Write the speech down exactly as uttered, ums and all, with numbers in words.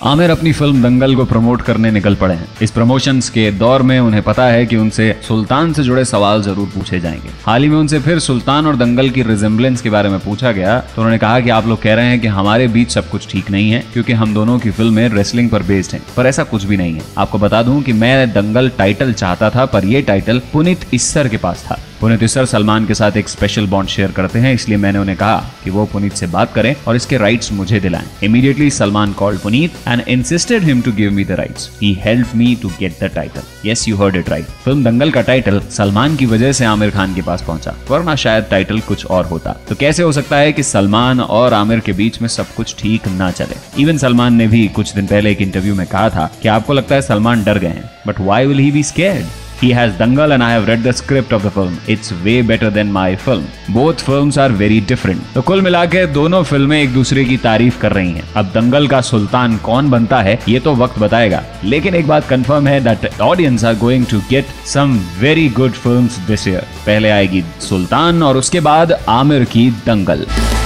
आमिर अपनी फिल्म दंगल को प्रमोट करने निकल पड़े हैं। इस प्रमोशंस के दौर में उन्हें पता है कि उनसे सुल्तान से जुड़े सवाल जरूर पूछे जाएंगे। हाल ही में उनसे फिर सुल्तान और दंगल की रिजेम्बलेंस के बारे में पूछा गया तो उन्होंने कहा कि आप लोग कह रहे हैं कि हमारे बीच सब कुछ ठीक नहीं है क्योंकि हम दोनों की फिल्में रेसलिंग पर बेस्ड हैं, पर ऐसा कुछ भी नहीं है। आपको बता दूं कि मैं दंगल टाइटल चाहता था पर यह टाइटल पुनीत इस्सर के पास था। पुनीत इस्सर सलमान के साथ एक स्पेशल बॉन्ड शेयर करते हैं, इसलिए मैंने उन्हें कहा कि वो पुनीत से बात करें और इसके राइट्स मुझे दिलाएं। Immediately Salman called Puneet and insisted him to give me the rights. He helped me to get the title. Yes, you heard it right. Film Dangal का टाइटल सलमान की वजह से आमिर खान के पास पहुंचा, वरना शायद टाइटल कुछ और होता। तो कैसे हो सकता है कि सलमान और आमिर के बीच में सब कुछ ठीक ना चले? इवन सलमान ने भी कुछ दिन पहले एक इंटरव्यू में कहा था कि आपको लगता है सलमान डर गए हैं, but why will he be scared? He has Dangal and I have read the script of the film. It's way better than my film. Both films are very different. तो कुल मिला के दोनों फिल्में एक दूसरे की तारीफ कर रही हैं। अब दंगल का सुल्तान कौन बनता है ये तो वक्त बताएगा, लेकिन एक बात कंफर्म है that audience are going to get some very good films this year. पहले आएगी सुल्तान और उसके बाद आमिर की दंगल।